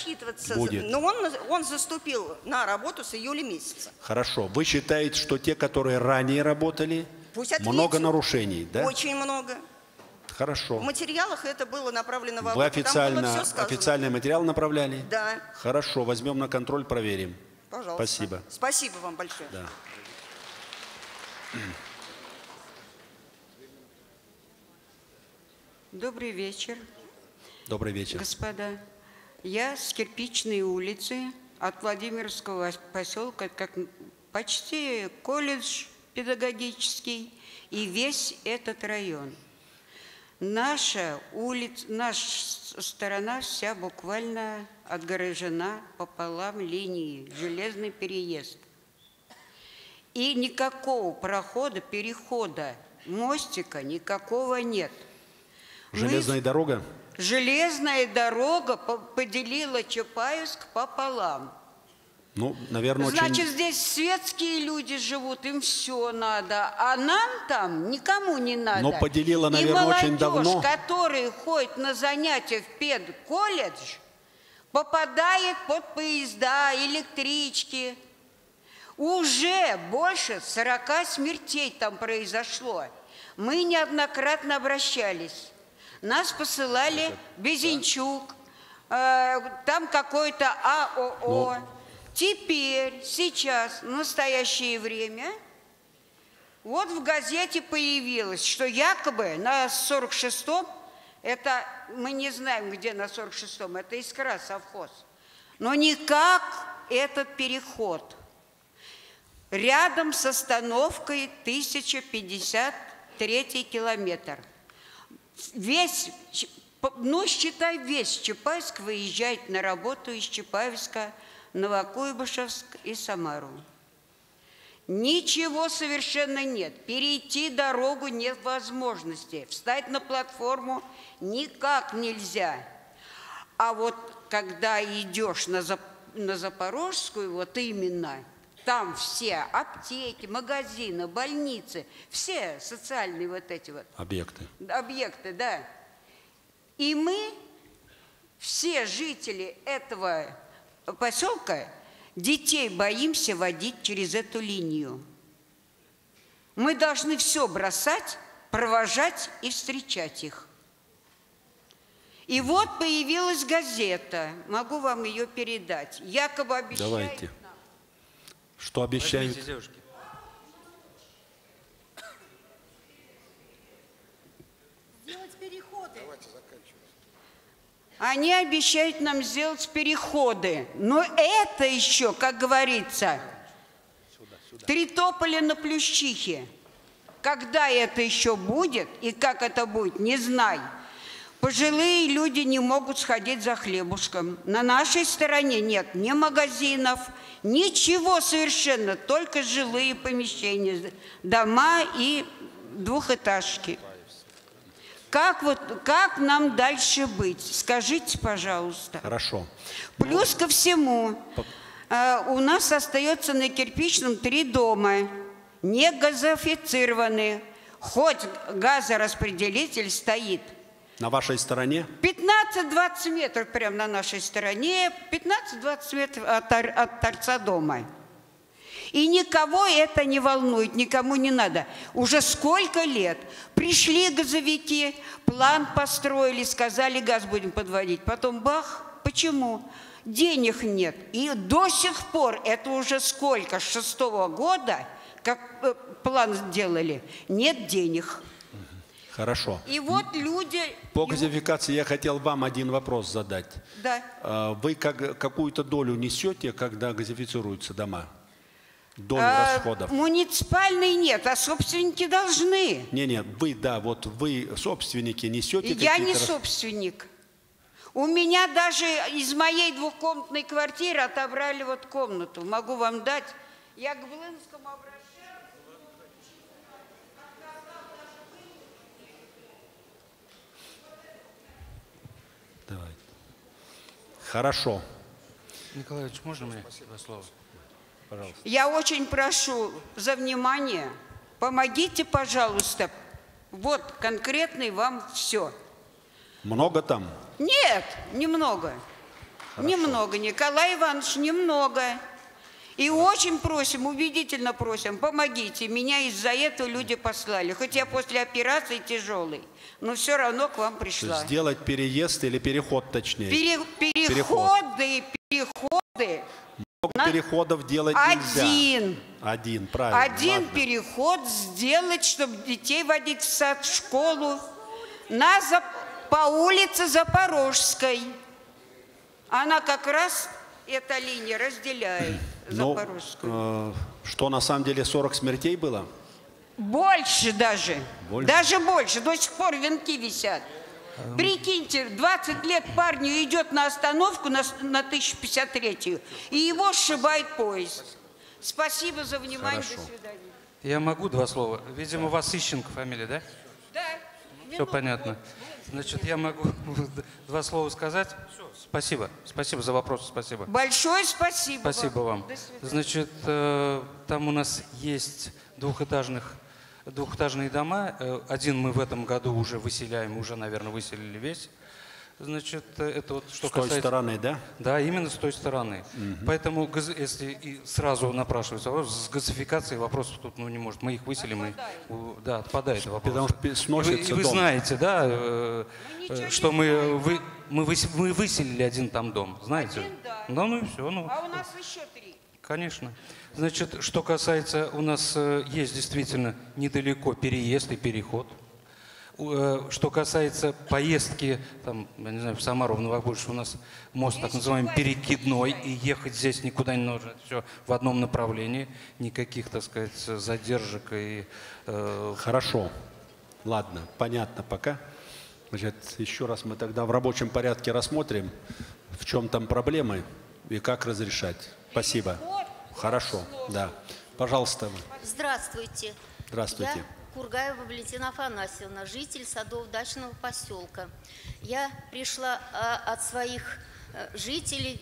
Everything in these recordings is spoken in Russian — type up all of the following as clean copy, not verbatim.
рассчитываться. Будет. Но он заступил на работу с июля месяца. Хорошо. Вы считаете, что те, которые ранее работали, Пусть ответят. много нарушений, да? Очень много. Хорошо. В материалах это было направлено в Вы область. официальный материал направляли? Да. Хорошо, возьмем на контроль, проверим. Пожалуйста. Спасибо. Спасибо вам большое. Да. Добрый вечер. Добрый вечер. Господа, я с Кирпичной улицы от Владимирского поселка, как почти колледж педагогический и весь этот район. Наша улица, наша сторона вся буквально отгорожена пополам линии, железный переезд. И никакого прохода, перехода, мостика никакого нет. Железная дорога? Железная дорога поделила Чапаевск пополам. Ну, наверное, Значит, здесь светские люди живут, им все надо, а нам там никому не надо. Но поделила, наверное, очень давно. И молодежь, которая ходит на занятия в педколледж, попадает под поезда, электрички. Уже больше 40 смертей там произошло. Мы неоднократно обращались. Нас посылали Безенчук, там какой-то АОО. Теперь, сейчас, в настоящее время, вот в газете появилось, что якобы на 46-м, это мы не знаем, где на 46-м, это Искра, совхоз, но никак этот переход. Рядом с остановкой 1053 километр. Весь, ну, считай, весь Чапаевск выезжает на работу из Чапаевска, Новокуйбышевск и Самару. Ничего совершенно нет. Перейти дорогу нет возможности. Встать на платформу никак нельзя. А вот когда идешь на Запорожскую, вот именно, там все аптеки, магазины, больницы, все социальные вот эти вот объекты, да. И мы, все жители этого поселка, детей боимся водить через эту линию. Мы должны все бросать, провожать и встречать их. И вот появилась газета, могу вам ее передать, якобы обещает. Давайте. Что обещают? Сделать переходы. Они обещают нам сделать переходы. Но это еще, как говорится, три тополя на Плющихе. Когда это еще будет и как это будет, не знаю. Пожилые люди не могут сходить за хлебушком. На нашей стороне нет ни магазинов, ничего совершенно, только жилые помещения, дома и двухэтажки. Как нам дальше быть? Скажите, пожалуйста. Хорошо. Плюс ко всему, у нас остается на Кирпичном 3 дома, не газифицированные. Хоть газораспределитель стоит. На вашей стороне? 15-20 метров прямо на нашей стороне, 15-20 метров от торца дома. И никого это не волнует, никому не надо. Уже сколько лет пришли газовики, план построили, сказали, газ будем подводить. Потом бах, почему? Денег нет. И до сих пор, это уже сколько, с 6-го года, как план сделали, нет денег. Хорошо. И вот люди... По газификации я хотел вам один вопрос задать. Да. Вы какую-то долю несете, когда газифицируются дома? Долю расходов? Муниципальной нет, а собственники должны. Не-не, вы, да, вот вы собственники несете какие-то... Я не собственник. У меня даже из моей двухкомнатной квартиры отобрали вот комнату. Могу вам дать. Я к Блынскому обращаюсь. Давай. Хорошо. Николай Ильич, можно мне два слова? Пожалуйста. Я очень прошу за внимание. Помогите, пожалуйста. Вот конкретный вам все. Много там? Нет, немного. Немного, Николай Иванович, немного. И очень просим, убедительно просим, помогите. Меня из-за этого люди послали. Хоть я после операции тяжелый, но все равно к вам То пришла. есть сделать переезд или переход точнее? Переходы. Много переходов делать нельзя. Один, правильно. Один ладно. переход сделать, чтобы детей водить в сад, в школу. По улице Запорожской. Она как раз, эта линия разделяет Запорожскую. Что на самом деле 40 смертей было? Больше даже. Больше? Даже больше. До сих пор венки висят. Прикиньте, 20 лет парню идет на остановку на 1053-ю, и его сшибает поезд. Спасибо за внимание. Хорошо. До свидания. Я могу два слова? Видимо, у вас Ищенко фамилия, да? Да. Все понятно. Значит, я могу два слова сказать. Все, спасибо. Спасибо за вопрос, спасибо. Большое спасибо. Спасибо вам. До свидания. Значит, там у нас есть двухэтажные дома. Один мы в этом году уже выселяем, уже, наверное, выселили весь. Значит, это вот что С той касается... стороны, да? Да, именно с той стороны. Поэтому, если и сразу напрашивается вопрос, с газификацией вопросов тут не может. Мы их выселим, да, отпадает вопрос. Потому что сносится И вы дом. знаете, да, что мы выселили один там дом, знаете? Один, да. Ну и все. А у нас еще 3. Конечно. Значит, что касается, у нас есть действительно недалеко переезд и переход. Что касается поездки, там, я не знаю, в Самару, в Новобурск, у нас мост так называемый перекидной, и ехать здесь никуда не нужно. Все в одном направлении, никаких, так сказать, задержек и... Хорошо. Ладно, понятно пока. Значит, еще раз мы тогда в рабочем порядке рассмотрим, в чем там проблемы и как разрешать. Спасибо. Хорошо, да. Пожалуйста. Здравствуйте. Здравствуйте. Я Кургаева Валентина Афанасьевна, житель Садово-Дачного поселка. Я пришла от своих жителей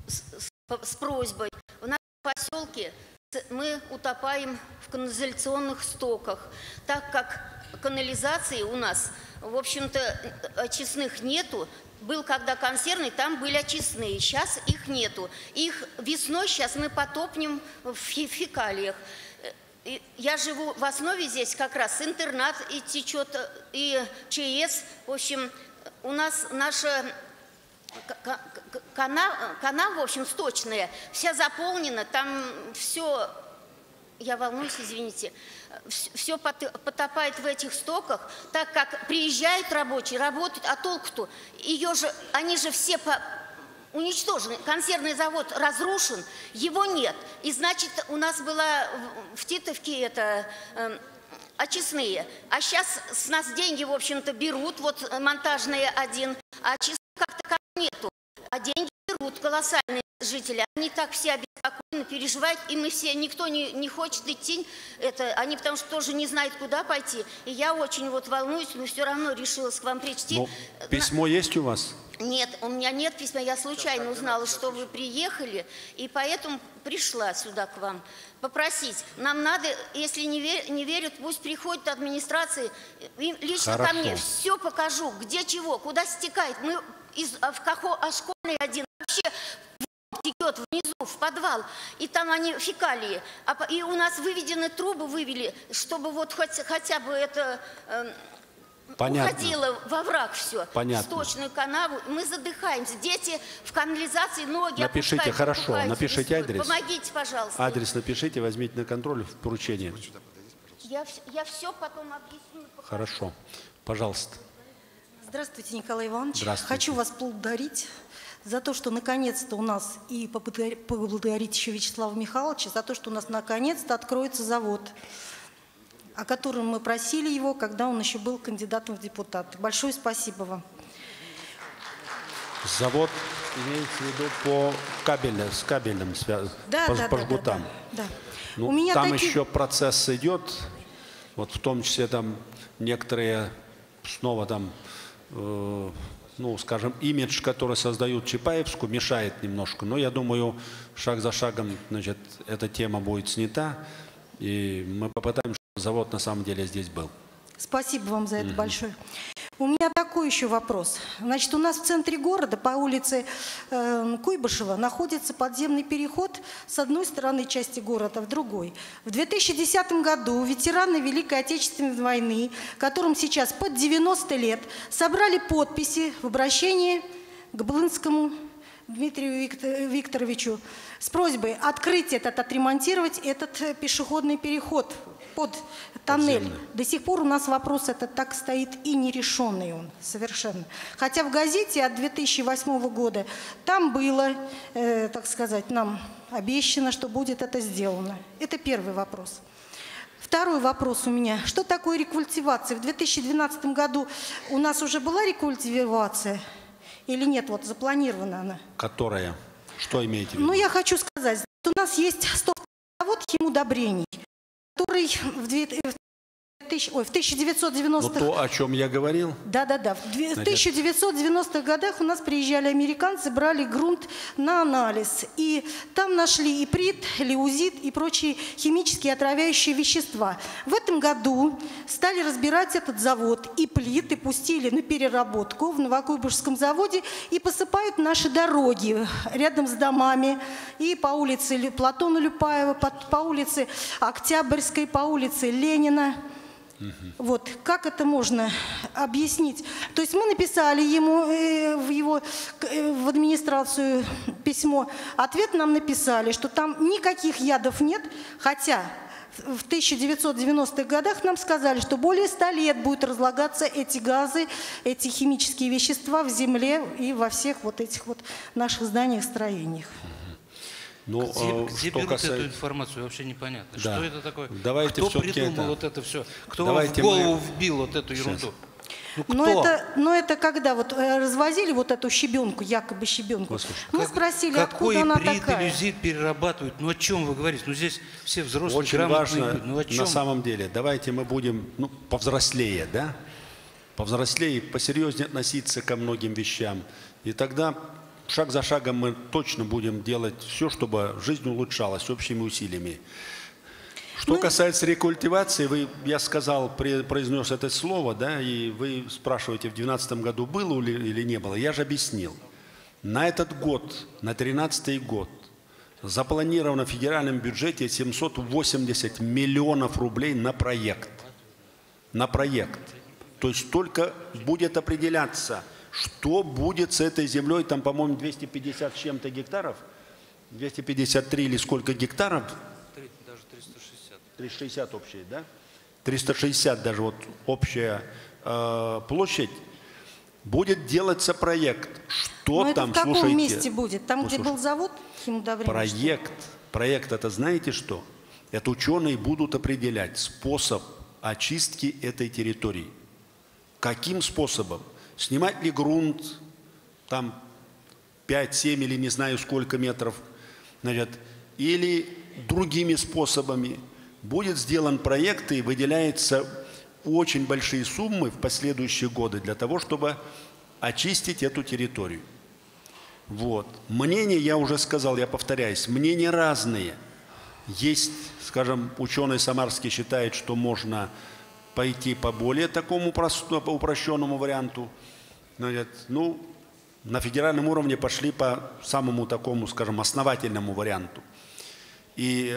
с просьбой. В нашем поселке мы утопаем в канализационных стоках, так как канализации у нас, в общем-то, очистных нету. Был когда консервный, там были очистные, сейчас их нету. Их весной сейчас мы потопнем в фекалиях. Я живу в основе здесь как раз интернат и течет, и ЧС. В общем, у нас наша канава, в общем, сточная, вся заполнена, там все, я волнуюсь, извините, все потопает в этих стоках, так как приезжают рабочие, работают, а толку-то, они же все уничтожен, консервный завод разрушен, его нет. И значит, у нас была в Титовке очистные. А сейчас с нас деньги, в общем-то, берут, вот монтажные один, а очистных как-то нету. А деньги берут колоссальные жители. Они так все обеспокоены, переживают, и мы все, никто не хочет идти. Они потому что тоже не знают, куда пойти. И я очень вот волнуюсь, но все равно решилась к вам прийти. Но письмо есть у вас? Нет, у меня нет письма. Я случайно узнала, что вы приехали, и поэтому пришла сюда к вам попросить. Нам надо, если не верят, пусть приходят администрации. Лично ко мне все покажу, где чего, куда стекает. Мы школьный один вообще текет внизу, в подвал, и там они фекалии. И у нас выведены трубы, вывели, чтобы вот хотя бы это... Понятно. Уходило во враг все, Понятно. в сточную канаву. Мы задыхаемся. Дети в канализации, ноги напишите, опускают, хорошо, опухаются, напишите рисуют. адрес. Помогите, пожалуйста. Адрес напишите, возьмите на контроль в поручение. Я все потом объясню. Хорошо. Пожалуйста. Здравствуйте, Николай Иванович. Здравствуйте. Хочу вас поблагодарить за то, что наконец-то у нас, и поблагодарить еще Вячеслава Михайловича, за то, что у нас наконец-то откроется завод, о котором мы просили его, когда он еще был кандидатом в депутаты. Большое спасибо вам. Завод имеется в виду по с кабельным по жгутам. Да. Ну, У меня там такие... еще процесс идет, вот в том числе там некоторые снова там, ну, скажем, имидж, который создают Чапаевску, мешает немножко. Но я думаю, шаг за шагом, значит, эта тема будет снята, и мы попытаемся, чтобы завод на самом деле здесь был. Спасибо вам за это большое. У меня такой еще вопрос. Значит, у нас в центре города по улице Куйбышева находится подземный переход с одной стороны части города, в другой. В 2010 году ветераны Великой Отечественной войны, которым сейчас под 90 лет, собрали подписи в обращении к Блынскому Дмитрию Викторовичу с просьбой открыть отремонтировать этот пешеходный переход под тоннель. Подземный. До сих пор у нас вопрос этот так стоит и нерешенный он совершенно. Хотя в газете от 2008 года там было, так сказать, нам обещано, что будет это сделано. Это первый вопрос. Второй вопрос у меня. Что такое рекультивация? В 2012 году у нас уже была рекультивация или нет? Вот запланирована она. Которая? Что имеете в виду? Ну, я хочу сказать, что у нас есть 100 завод химудобрений, который в 1990-х... Ну, то, о чем я говорил. Да-да-да. В 1990-х годах у нас приезжали американцы, брали грунт на анализ. И там нашли иприт, леузит и прочие химические отравляющие вещества. В этом году стали разбирать этот завод. И плиты пустили на переработку в Новокуйбышевском заводе и посыпают наши дороги рядом с домами. И по улице Платона Люпаева, по улице Октябрьской, по улице Ленина. Вот, как это можно объяснить? То есть мы написали ему в администрацию письмо, ответ нам написали, что там никаких ядов нет, хотя в 1990-х годах нам сказали, что более 100 лет будут разлагаться эти газы, эти химические вещества в земле и во всех вот этих вот наших зданиях, строениях. Ну, где берут эту информацию, вообще непонятно. Да. Что это такое? Давайте кто придумал вот это все? Кто вам в голову вбил вот эту ерунду? Ну, кто? Но это когда вот развозили вот эту щебенку, якобы щебенку, мы спросили, откуда она такая. Какой иприт перерабатывают? Ну о чем вы говорите? Ну здесь все взрослые, очень грамотные важно, люди. Ну о чем? на самом деле, давайте мы будем, ну, повзрослее, да? Повзрослее, посерьезнее относиться ко многим вещам. И тогда шаг за шагом мы точно будем делать все, чтобы жизнь улучшалась общими усилиями. Что касается рекультивации, я сказал, произнес это слово, да, и вы спрашиваете, в 2012 году было или не было. Я же объяснил. На этот год, на 2013 год, запланировано в федеральном бюджете 780 миллионов рублей на проект. На проект. То есть только будет определяться, что будет с этой землей, там, по-моему, 250 с чем-то гектаров, 253 или сколько гектаров? Даже 360. 360 общая, да? 360 даже вот общая площадь. Будет делаться проект. Что Но там, это в каком слушайте? месте будет? Там, где был завод химудобрений? Проект это знаете что? Это ученые будут определять способ очистки этой территории. Каким способом? Снимать ли грунт, там 5, 7 или не знаю сколько метров, значит, или другими способами. Будет сделан проект и выделяются очень большие суммы в последующие годы для того, чтобы очистить эту территорию. Вот. Мнения, я уже сказал, я повторяюсь, мнения разные. Есть, скажем, ученый самарский считает, что можно пойти по более такому упрощенному варианту. Ну, на федеральном уровне пошли по самому такому, скажем, основательному варианту. И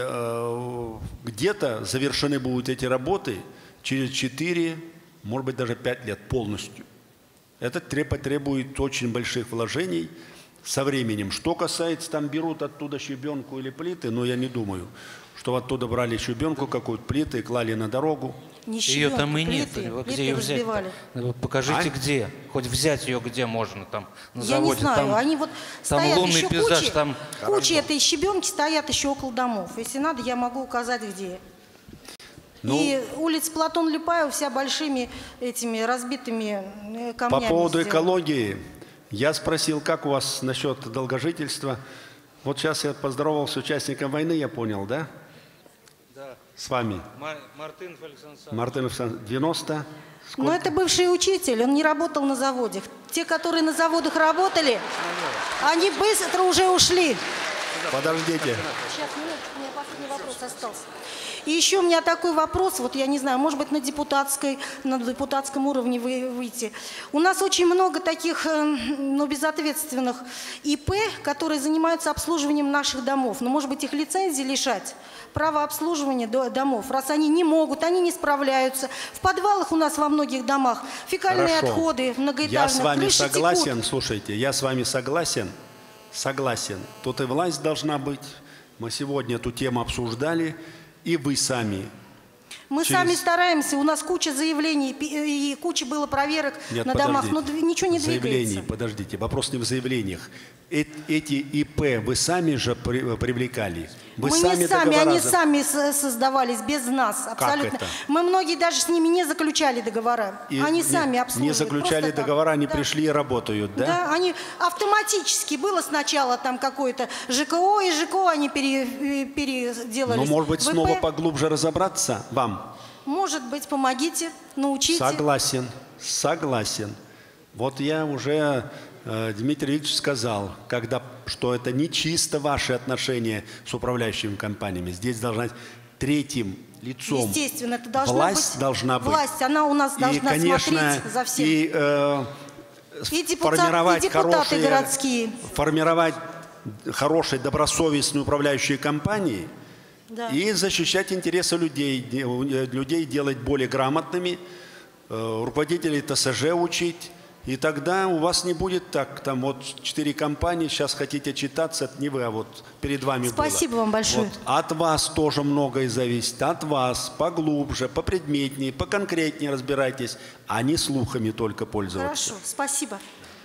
где-то завершены будут эти работы через 4, может быть, даже 5 лет полностью. Это потребует очень больших вложений со временем. Что касается, там берут оттуда щебенку или плиты, но я не думаю, что оттуда брали щебенку какую-то, плиты и клали на дорогу. Ее там и нет. Вот где ее взять? Вот покажите, где. Хоть взять ее где можно там на заводе. Я не знаю. Там, они вот там стоят лунный еще пейзаж, там... кучи этой щебенки стоят еще около домов. Если надо, я могу указать, где. Ну, и улица Платона Люпаева вся большими этими разбитыми камнями. По поводу сделана. экологии, я спросил, как у вас насчет долгожительства. Вот сейчас я поздоровался с участником войны, я понял, да? Да. С вами. Мартынов Александр Александрович. Мартынов 90. Сколько? Но это бывший учитель, он не работал на заводах. Те, которые на заводах работали, они быстро уже ушли. Подождите. Сейчас, минуточку, у меня последний вопрос остался. И еще у меня такой вопрос, вот я не знаю, может быть, на депутатском уровне выйти. У нас очень много таких, ну, безответственных ИП, которые занимаются обслуживанием наших домов. Но, может быть, их лицензии лишать права обслуживания домов, раз они не могут, они не справляются. В подвалах у нас во многих домах фекальные отходы многоэтажных. Я с вами крыши согласен, текут. слушайте, я с вами согласен. Тут и власть должна быть. Мы сегодня эту тему обсуждали, и вы сами. Мы сами стараемся, у нас куча заявлений, и куча было проверок на домах, но ничего не двигается. Подождите, вопрос не в заявлениях. Эти ИП вы сами же привлекали? Вы Мы сами не сами, они договора сами создавались, без нас, абсолютно. это? Мы многие даже с ними не заключали договора, они сами обслуживают. Не заключали просто так. договора, они Да. пришли и работают, да? Да, они автоматически, было сначала там какое-то ЖКО, и ЖКО они переделались. Но, может быть, ВП. снова поглубже разобраться вам? Может быть, помогите, научите. Согласен. Вот я уже, Дмитрий Викторович сказал, что это не чисто ваши отношения с управляющими компаниями. Здесь должна быть третьим лицом. Естественно, это должна власть быть. должна быть. Власть, она у нас должна смотреть за всем. И депутаты городские. Формировать хорошие, добросовестные управляющие компании. Да. И защищать интересы людей, делать более грамотными, руководителей ТСЖ учить. И тогда у вас не будет так, там вот 4 компании, сейчас хотите отчитаться, это не вы, а вот перед вами было. Спасибо вам большое. Вот. От вас тоже многое зависит, от вас поглубже, попредметнее, поконкретнее разбирайтесь, а не слухами только пользоваться. Хорошо, спасибо.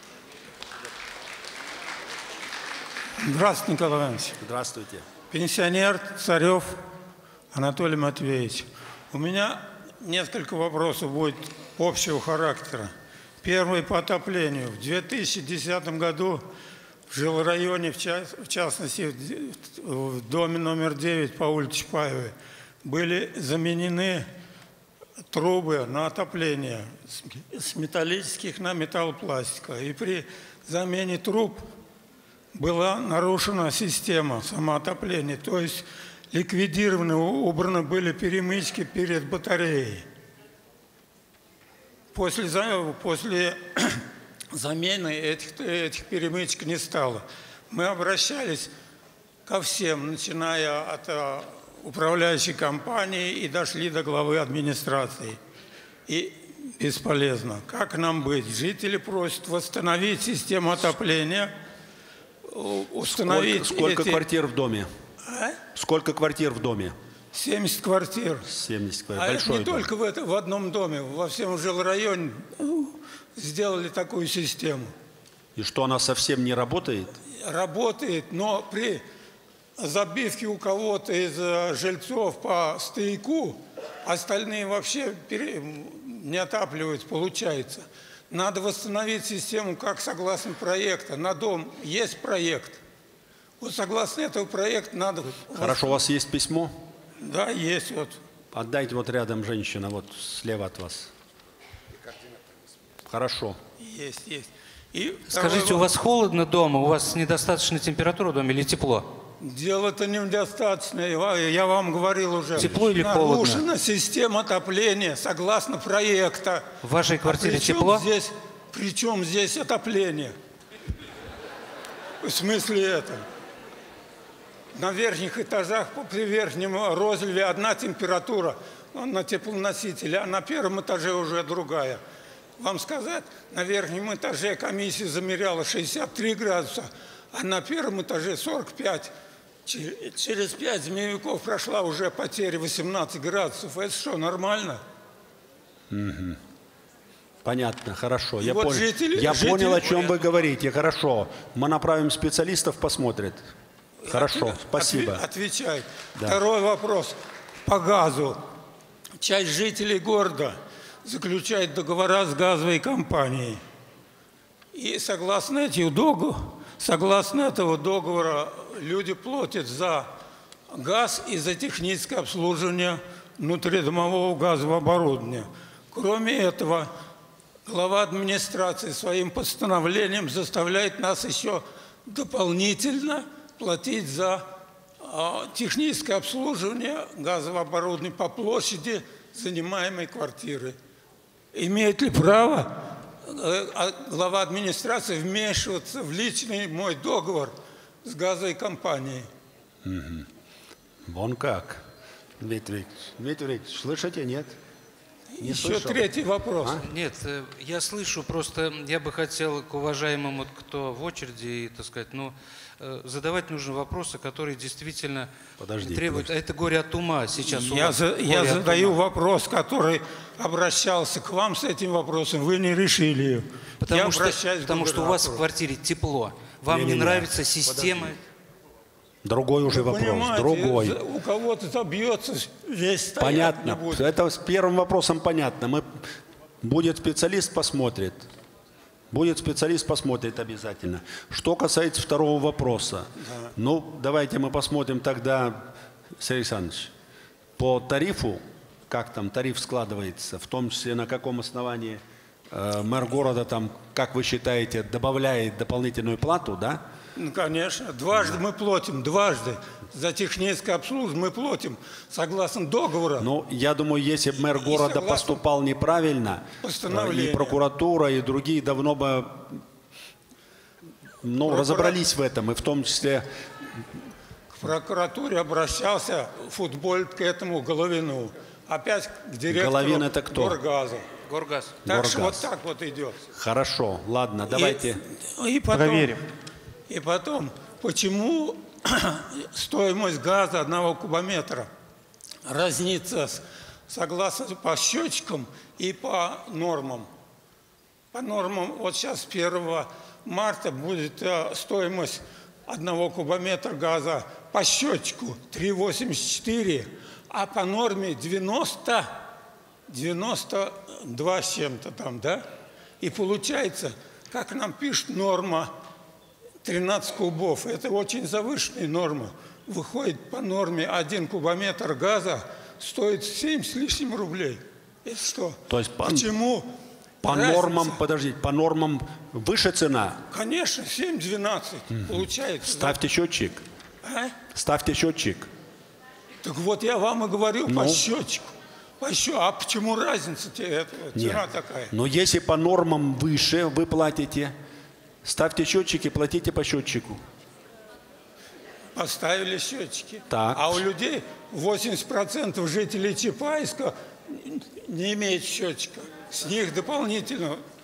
Здравствуйте, Николай Иванович. Здравствуйте. Пенсионер Царев Анатолий Матвеевич. У меня несколько вопросов будет общего характера. Первый по отоплению. В 2010 году в жилрайоне, в частности в доме номер 9 по улице Чапаевой, были заменены трубы на отопление с металлических на металлопластиковые. И при замене труб была нарушена система самоотопления, то есть ликвидированы, убраны были перемычки перед батареей. После замены этих перемычек не стало. Мы обращались ко всем, начиная от управляющей компании и дошли до главы администрации. И бесполезно. Как нам быть? Жители просят восстановить систему отопления, установить Сколько квартир в доме? А? Сколько квартир в доме? 70 квартир. 70 квартир. А это Большой не дом. только в одном доме, во всем жилрайоне сделали такую систему. И что, она совсем не работает? Работает, но при забивке у кого-то из жильцов по стояку остальные вообще не отапливаются, получается. Надо восстановить систему, как согласно проекта. На дом есть проект. Вот согласно этого проекта надо... Хорошо, у вас есть письмо? Да, есть вот. Отдайте вот рядом женщина, вот слева от вас. Хорошо. Есть. И Скажите, у вас холодно дома, у вас недостаточная температура в доме или тепло? дело-то недостаточно. Я вам говорил уже. Тепло или холодно? Нарушена система отопления согласно проекта. В вашей квартире тепло? При чем здесь отопление? В смысле это? На верхних этажах при верхнем розливе одна температура на теплоносителе, а на первом этаже уже другая. Вам сказать, на верхнем этаже комиссия замеряла 63 градуса, а на первом этаже 45. Через 5 змеевиков прошла уже потеря 18 градусов. Это что, нормально? Угу. Понятно, хорошо. Я, вот понял, о чем вы говорите. Хорошо. Мы направим специалистов, посмотрят. Хорошо, спасибо. Отвечай. Да. Второй вопрос. По газу. Часть жителей города заключает договора с газовой компанией. И согласно этого договора люди платят за газ и за техническое обслуживание внутридомового газового оборудования. Кроме этого, глава администрации своим постановлением заставляет нас еще дополнительно платить за техническое обслуживание газового оборудования по площади занимаемой квартиры. Имеет ли право глава администрации вмешиваться в личный мой договор с газовой компанией? Вон как. Дмитрий Викторович, слышите, нет? Не Еще слышал? третий вопрос. Нет, я слышу, просто я бы хотел к уважаемому, кто в очереди, так сказать, задавать нужны вопросы, которые действительно требуют. Это горе от ума сейчас. Я задаю вопрос, который обращался к вам с этим вопросом, вы не решили ее. Потому что у вас в квартире тепло. Вам не нравится система. Другой уже Вы вопрос, понимаете, другой. У кого-то забьется, весь стоять не Понятно. будет. Это с первым вопросом понятно. Будет специалист, посмотрит. Будет специалист, посмотрит обязательно. Что касается второго вопроса. Да. Ну, давайте мы посмотрим тогда, Сергей Александрович, по тарифу, как там тариф складывается, в том числе на каком основании мэр города, там, как вы считаете, добавляет дополнительную плату, да? Ну, конечно. Дважды мы платим, дважды. За техническое обслуживание мы платим, согласно договору. Ну, я думаю, если бы мэр города поступал неправильно, и прокуратура, и другие давно бы разобрались в этом, и в том числе... К прокуратуре обращался футболь к этому Головину. Опять к директору Головин это кто? Горгаза. Горгаз. Так что вот так вот идет. Хорошо, ладно, давайте... И потом, проверим. И потом, почему стоимость газа 1 кубометра разнится согласно по счетчикам и по нормам? По нормам, вот сейчас 1 марта будет стоимость 1 кубометра газа по счетчику 3,84, а по норме 92 с чем-то там, да? И получается, как нам пишет норма, 13 кубов. Это очень завышенная норма. Выходит по норме 1 кубометр газа стоит 7 с лишним рублей. Это что? То есть почему? По нормам, подождите, по нормам выше цена? Конечно, 7-12 получается. Ставьте счетчик. А? Ставьте счетчик. Так вот я вам и говорю по счетчику. А почему разница цена такая? Но если по нормам выше вы платите, ставьте счетчики, платите по счетчику. Поставили счетчики. Так. А у людей 80% жителей Чапаевска не имеют счетчика. С них дополнительно